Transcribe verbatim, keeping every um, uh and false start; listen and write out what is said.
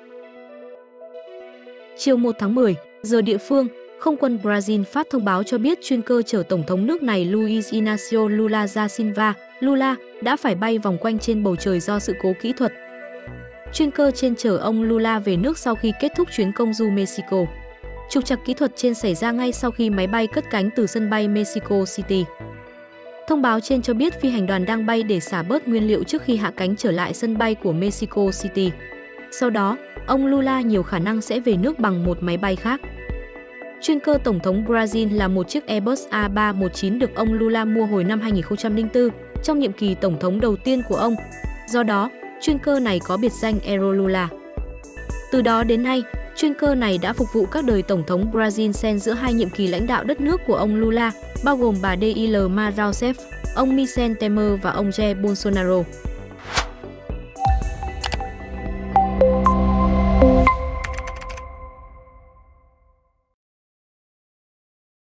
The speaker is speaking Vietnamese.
Chiều một tháng mười, giờ địa phương, không quân Brazil phát thông báo cho biết chuyên cơ chở Tổng thống nước này Luiz Inacio Lula da Silva, Lula, đã phải bay vòng quanh trên bầu trời do sự cố kỹ thuật. Chuyên cơ trên chở ông Lula về nước sau khi kết thúc chuyến công du Mexico. Trục trặc kỹ thuật trên xảy ra ngay sau khi máy bay cất cánh từ sân bay Mexico City. Thông báo trên cho biết phi hành đoàn đang bay để xả bớt nguyên liệu trước khi hạ cánh trở lại sân bay của Mexico City. Sau đó, ông Lula nhiều khả năng sẽ về nước bằng một máy bay khác. Chuyên cơ Tổng thống Brazil là một chiếc Airbus A ba một chín được ông Lula mua hồi năm hai nghìn không trăm lẻ bốn, trong nhiệm kỳ tổng thống đầu tiên của ông. Do đó, chuyên cơ này có biệt danh Aero Lula. Từ đó đến nay, chuyên cơ này đã phục vụ các đời Tổng thống Brazil xen giữa hai nhiệm kỳ lãnh đạo đất nước của ông Lula, bao gồm bà Dilma Rousseff, ông Michel Temer và ông Jair Bolsonaro.